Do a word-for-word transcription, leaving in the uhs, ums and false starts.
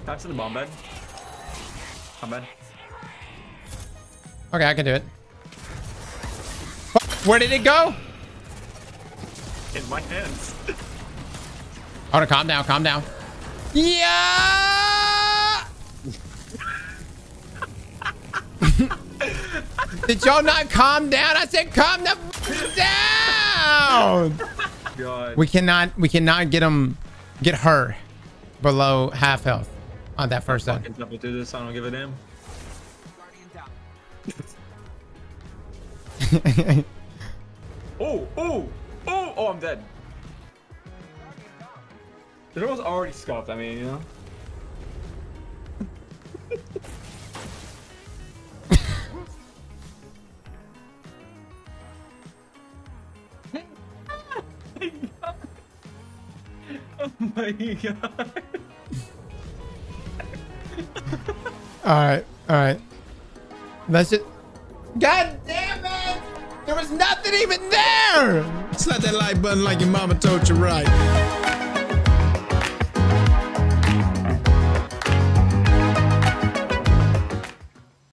Back to the bomb bed. Bomb bed. Okay, I can do it. Where did it go? In my hands. Oh, no, calm down, calm down. Yeah! Did y'all not calm down? I said calm the f down. God. We cannot, we cannot get him, get her below half health on that first I side. can do this. I don't give a damn. Oh, oh, oh, oh, I'm dead. The door was already scuffed, I mean, you know? Oh my god. All right, all right. Let's just. God damn it! There was nothing even there! Slap that like button like your mama told you right.